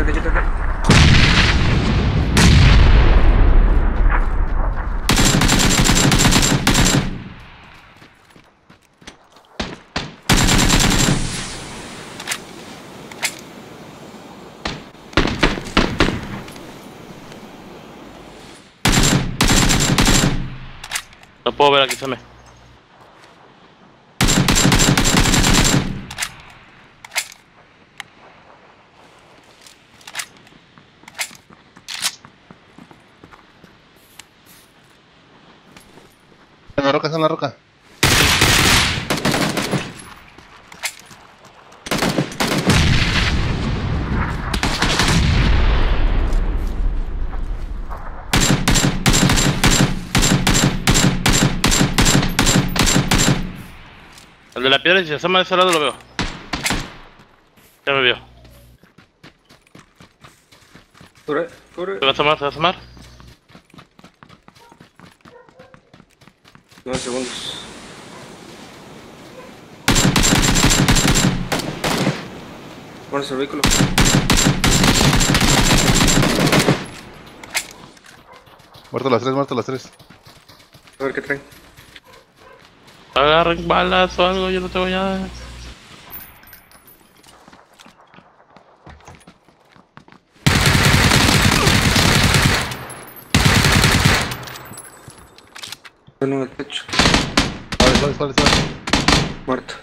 acá. No puedo ver aquí, se me. En la roca, está en la roca. El de la piedra, si se asoma de ese lado lo veo. Ya me vio. Corre. Se va a asomar, se va a asomar. 9 segundos. Pones el vehículo. Muerto las tres. A ver qué traen. Agarren balas o algo, yo no tengo nada. Uno en el techo. Suave. Muerto.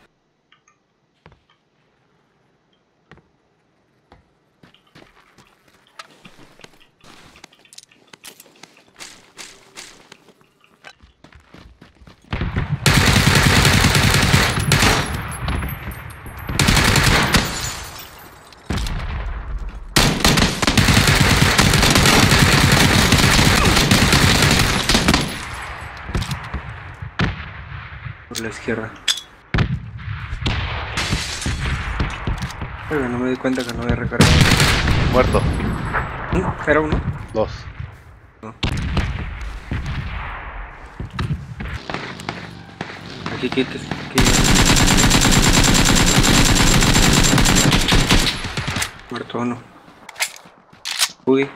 Por la izquierda. Pero no me di cuenta que no había recargado. Muerto. Era uno. 2. No. Aquí quites. Muerto uno. Uy.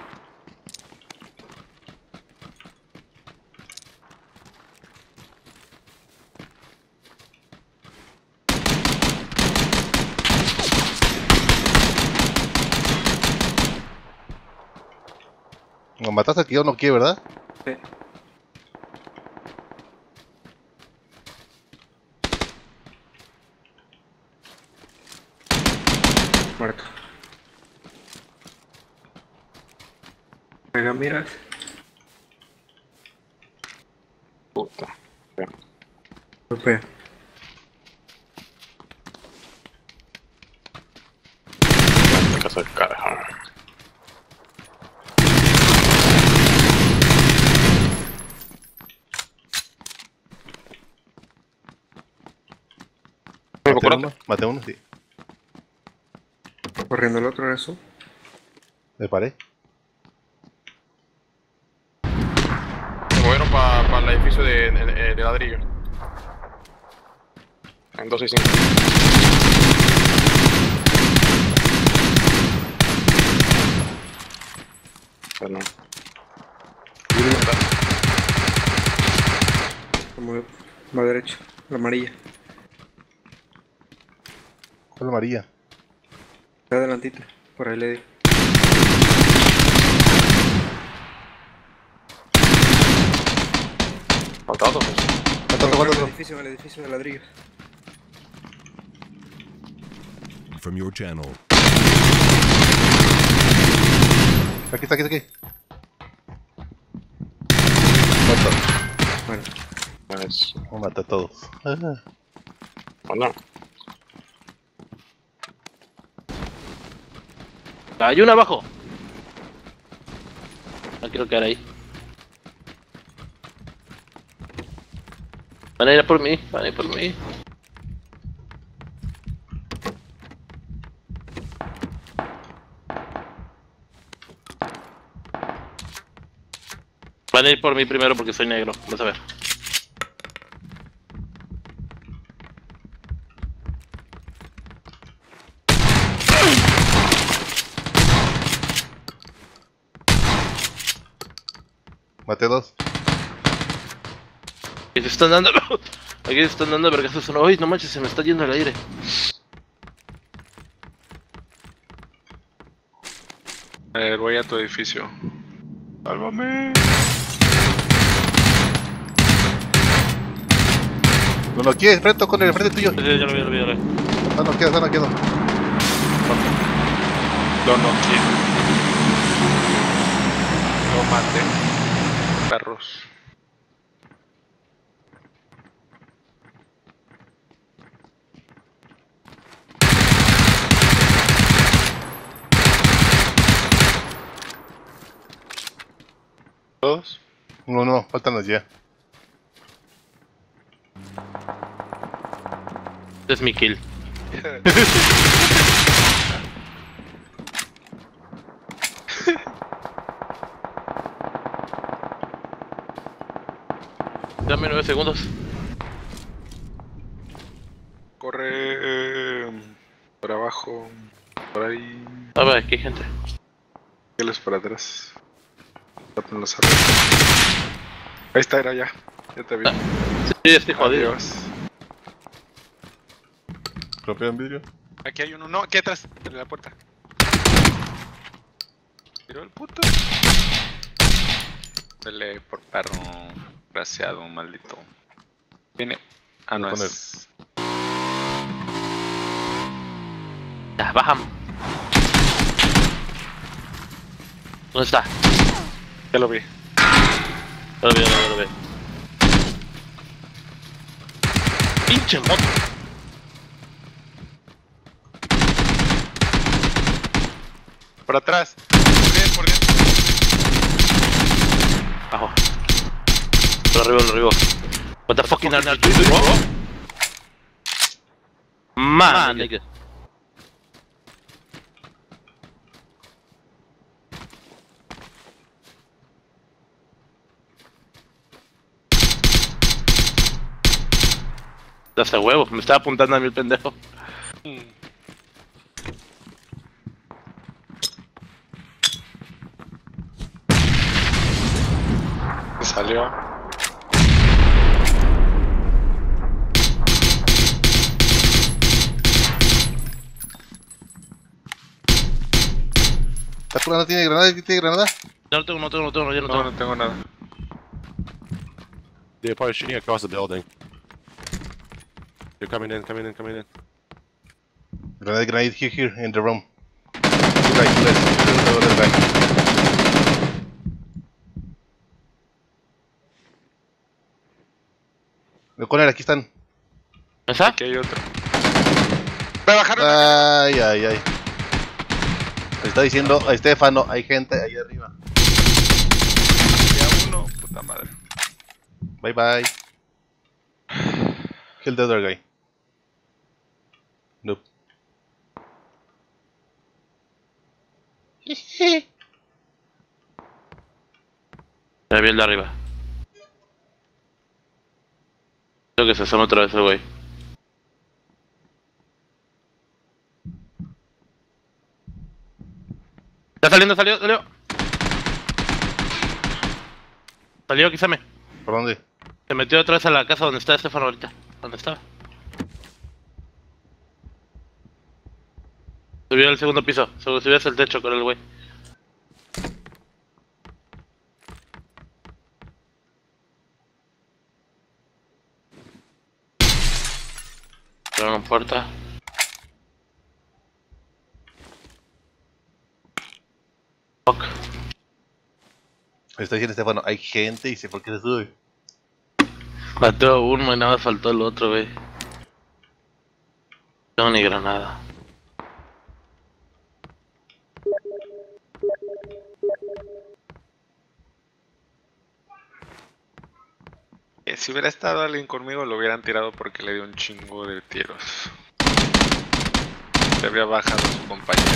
Lo mataste aquí o no quiere, ¿verdad? Sí. Muerto. Pega, miras. Puta. Golpea. Me caso el carajo. Maté uno, sí. Corriendo el otro, era eso. Me paré. Se movieron para el edificio de ladrillo. En 265. Perdón. Va derecho. La amarilla. ¿Cuál amarilla? Está adelantito. Por ahí le di. Faltado, pues. En el edificio de ladrillos. From your channel. Aquí. Muerto. Bueno. Pues, Lo maté a todos. bueno. Hay uno abajo. No quiero quedar ahí. Van a ir a por mí, Van a ir por mí primero porque soy negro, vas a ver. Maté 2. Y se están dando. Aquí se están dando vergazos. Uy, no manches, se me está yendo el aire. A ver, voy a tu edificio. ¡Sálvame! No lo quieres, frente con el frente tuyo. Sí, ya lo vi, ya lo vi, ya lo vi. Ah, no queda, no queda. Lo noqueé. Lo maté. Perros. ¿Todos? No, faltan los ya. Este es mi kill. Dame 9 segundos. Corre por abajo, por ahí, A ver, aquí hay gente. él para atrás. Tapen los árboles. Ahí está, era ya. Ya te vi. Sí, estoy jodido. Adiós. ¿Rompieron vidrio? Aquí hay uno, no, aquí atrás, de la puerta. Tiró el puto. Dele por perro, graciado, maldito. Viene. Ah, no Voy a es. Ya, bájame. ¿Dónde está? Ya lo vi. Ya lo vi, ya lo vi. Pinche moto. Por atrás. Por bien, por bien. Abajo. Lo arriba. What the fucking are you doing, bro? Man, nigga. Hace huevo, me estaba apuntando a mí el pendejo. Se salió. ¿La cura no tiene granada? ¿Tiene granada? Ya no tengo, ya no No, tengo. no tengo nada. They're probably shooting across the building. They're coming in. Grenade here, in the room. Right. Conner, aquí están. ¿Esa? Aquí hay otro. Me bajaron. Ay. Me está diciendo a Estefano, hay gente ahí arriba. Ya uno, puta madre. Bye. Kill the other guy. Nope. Ya vi el de arriba. Creo que se asoma otra vez el güey. Ya salió. Salió, quízame. ¿Por dónde? Se metió otra vez a la casa donde está Estefano ahorita. ¿Dónde estaba? Subió al segundo piso. Subió hacia el techo con el güey. Cerraron puerta. Fuck. Me está diciendo Estefano, hay gente y sé por qué se sube. Mató a uno y nada más faltó el otro, güey. No tengo ni granada. Si hubiera estado alguien conmigo lo hubieran tirado porque le dio un chingo de tiros. Se habría bajado su compañero.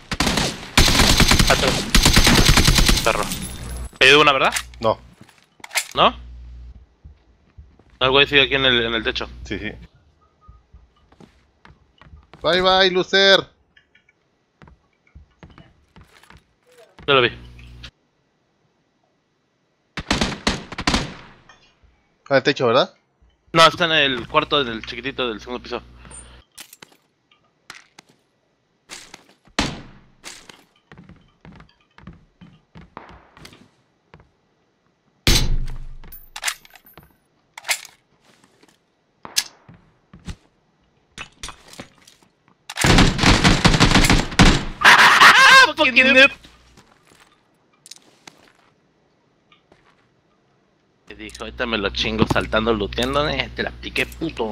Atrás. Perro. ¿He ido una, verdad? No, ¿No? El güey sigue aquí en el techo. sí. Bye, Lucer. Ya lo vi. Ah, el techo, ¿verdad? No, está en el cuarto del chiquitito del segundo piso. ¡Ah! ¡Fucking noob! Te dijo, ahorita me lo chingo saltando, looteando, te la piqué, puto.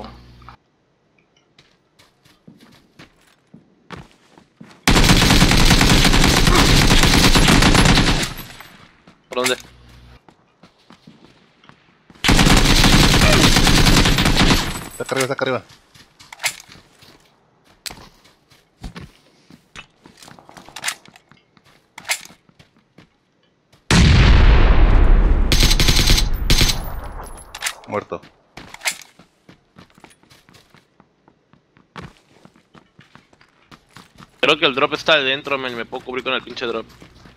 ¿Por dónde? Está acá arriba, está acá arriba. Muerto. Creo que el drop está adentro, man, me puedo cubrir con el pinche drop.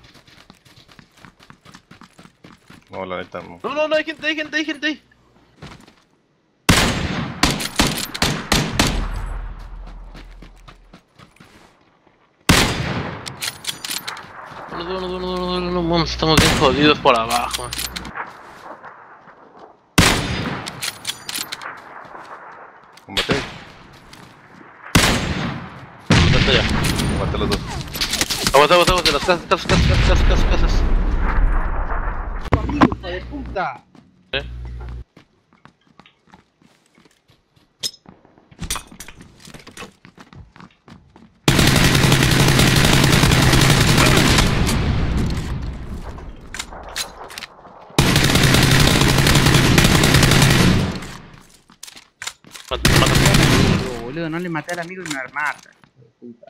No, la neta no. No, hay gente, hay gente, hay gente ahí. No, mames, estamos bien jodidos por abajo. Combate. Está ya. Combate los dos. Aguanta, de las casas. ¡Hijo de puta! ¿Eh? Mata. Boludo, no le maté al amigo y me mata. Hijo de puta.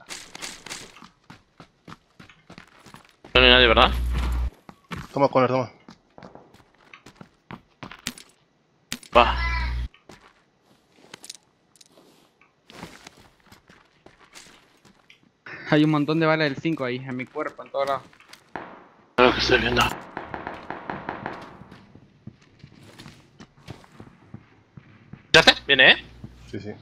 No hay nadie, ¿verdad? Toma, Connor, toma. Va. Hay un montón de balas del 5 ahí, en mi cuerpo, en todos lados. Creo que estoy viendo. ¿Ya está? Viene, ¿eh? Sí, sí.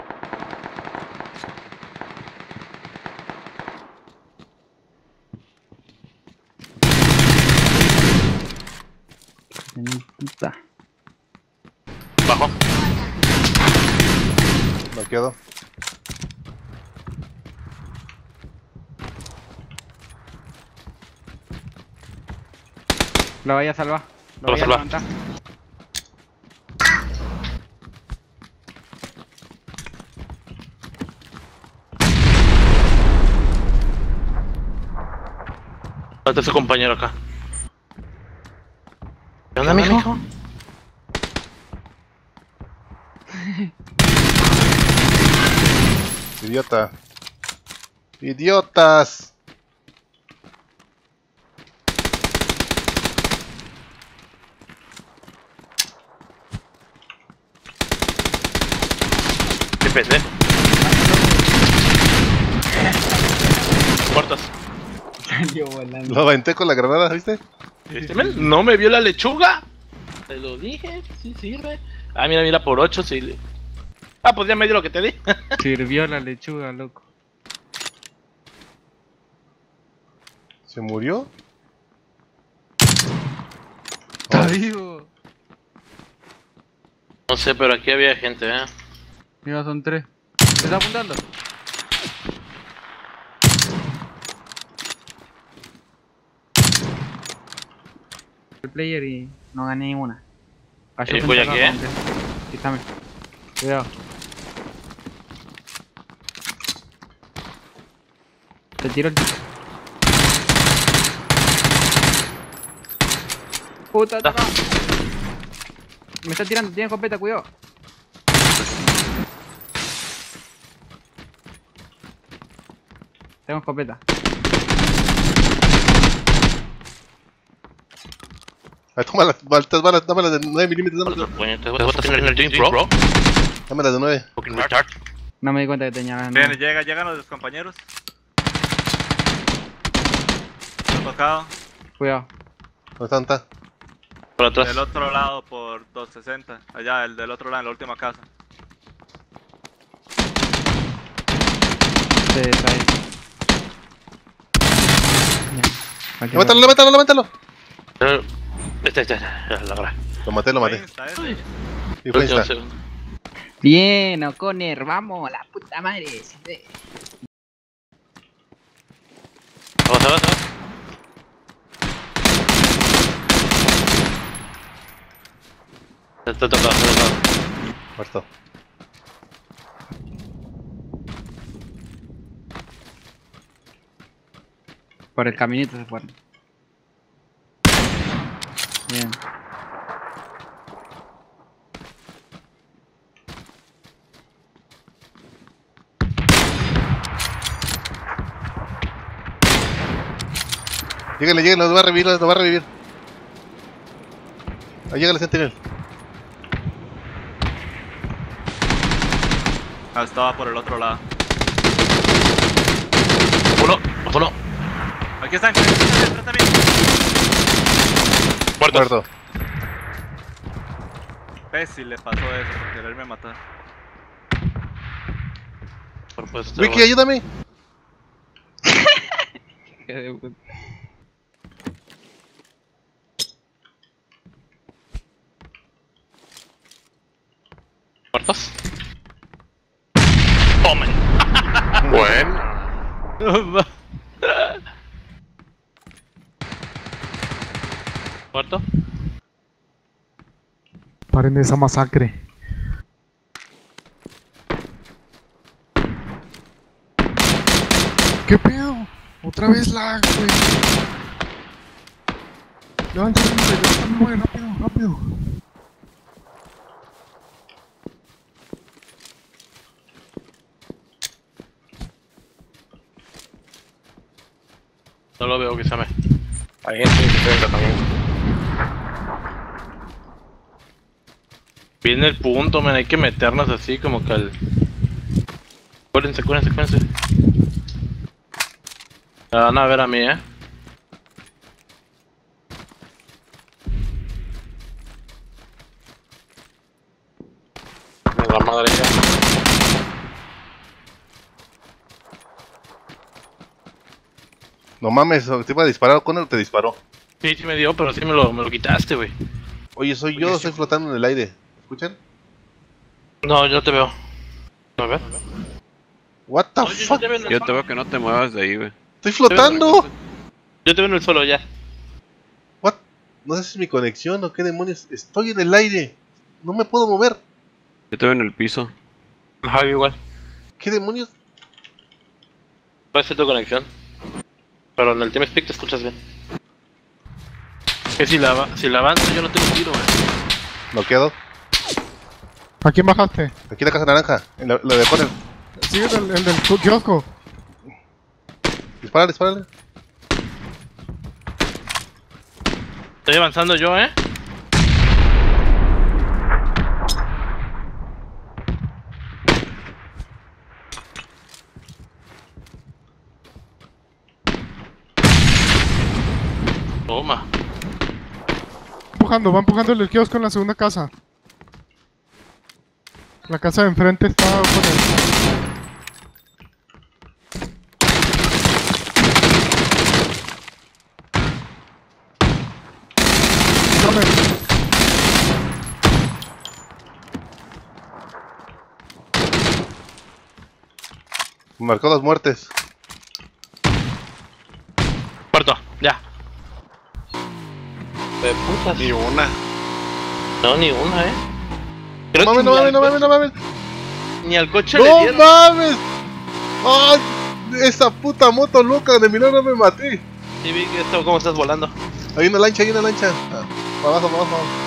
De mi puta. Bajo. Bloqueado. Lo voy a salvar. Lo voy a salvar. levantar. Está su compañero acá. ¿Qué onda, mijo? Idiota. ¡Idiotas! Qué pendejo. Muertos. Salió volando. Lo aventé con la granada, ¿viste? No me vio la lechuga. Te lo dije, sí sirve. Ah, mira, por 8 sí. Ah, pues ya me dio lo que te di. Sirvió la lechuga, loco. ¿Se murió? Está vivo. No sé, pero aquí había gente, Mira, son 3. ¿Me está apuntando? El player y no gané ninguna. Cayó Voy frente aquí, acá con tres. Quítame. Cuidado. Te tiro el... Puta, Da. toma. Me está tirando, tiene escopeta, cuidado. Tengo escopeta. Ah, toma las balas, dame las de 9 milímetros, Te voy a tener el James, bro. dame las de 9. Fucking retard. No me di cuenta que tenía las Bien, llegan los compañeros. Está tocado. Cuidado. ¿Dónde está? Por atrás. Del otro lado por 260. Allá, el del otro lado, en la última casa. Se trae. Ya. ¡Levántalo, levántalo, levántalo! Ya, la agarré. Lo maté, lo maté. Insta ese. Y fue Último insta. segundo. Bien, O'Connor, vamos, la puta madre. Sí. Vamos. Está tocado. Muerto. Por el caminito se fueron. Bien. Lléguenle, los va a revivir, los va a revivir. Ahí llega el Sentinel. Ah, estaba por el otro lado. Uno. Aquí está, enfrente también. Muerto. Pesi le pasó eso por quererme matar. Pues, Wiki, ayúdame. ¿Muertos? ¡Tomen! Bueno. ¿Muerto? Paren esa masacre. ¿Qué pedo? Otra vez lag, güey. Levántame, güey, rápido. No lo veo, que se llame. Hay gente diferente también. Viene el punto, man, hay que meternos así como que al... Cuérense. Me van a ver a mí, La madre ya. No mames, te iba a disparar con él, te disparó. Sí me dio, pero sí me lo quitaste, güey. Oye, soy yo, estoy flotando en el aire. ¿Escuchan? No, yo no te veo. A ver. What the No, fuck? Yo te veo que no te muevas de ahí, güey. Estoy flotando. Yo te veo en el suelo ya. What? No sé si es mi conexión o qué demonios. Estoy en el aire. No me puedo mover. Yo te veo en el piso. Ajá, igual. ¿Qué demonios? Puede ser tu conexión. Pero en el TeamSpeak te escuchas bien. Que si la avanzo yo no tengo tiro, güey. Bloqueado. ¿A quién bajaste? Aquí en la casa naranja. En lo de Conner. Sigue el del kiosco. Dispárale. Estoy avanzando yo, Toma. Va empujando el kiosco en la segunda casa. La casa de enfrente está con él. Me marcó 2 muertes. Muerto, ya. De putas. Ni una. No, ni una, Creo No que mames. ni al coche le ¡No dieron. mames! ¡Ay! Esa puta moto loca de milagro me maté. Sí, vi que cómo estás volando. Hay una lancha. Ah, abajo.